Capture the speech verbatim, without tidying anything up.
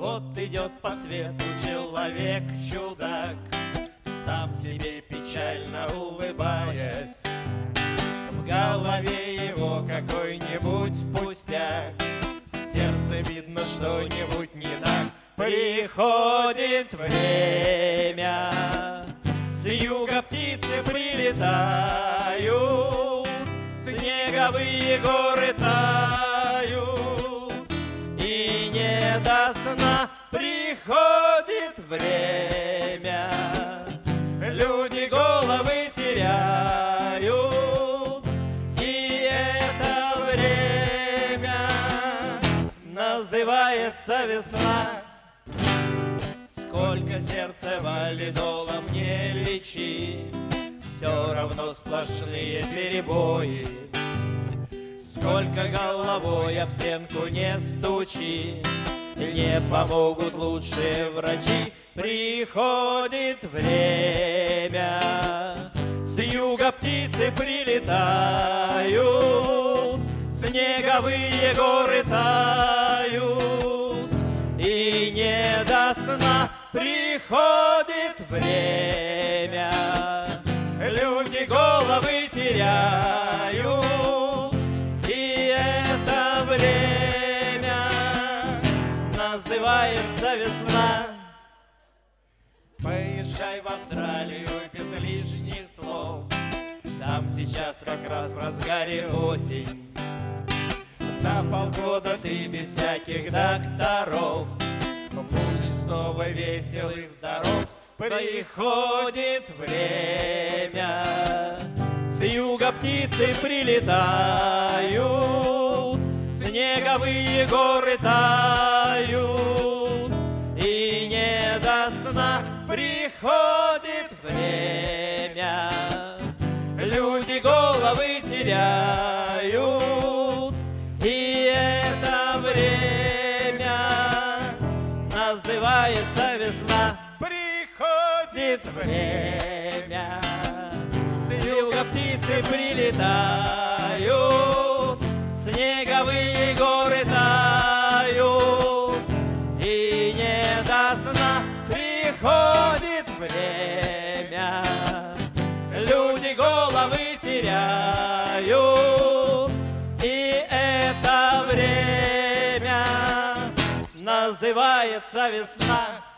Вот идет по свету человек-чудак, сам себе печально улыбаясь. В голове его какой-нибудь пустяк, в сердце видно что-нибудь не так. Приходит время, с юга птицы прилетают, снеговые горы тают, и не до сна приходит время. Люди головы теряют, и это время называется весна. Сколько сердце валидолом не лечи, все равно сплошные перебои. Сколько головой об стенку не стучи, не помогут лучшие врачи. Приходит время, с юга птицы прилетают, снеговые горы тают, и не до сна приходит время. Люди головы теряют, и это время называется весна. Поезжай в Австралию без лишних слов, там сейчас как раз в разгаре осень. На полгода ты без всяких докторов будешь снова весел и здоров. Приходит время, с юга птицы прилетают, снеговые горы тают, и не до сна приходит время. Люди головы теряют, и это время называется весна. Приходит время, с юга птицы прилетают, снеговые горы тают, и не до сна приходит время. Люди головы теряют, и это время называется весна.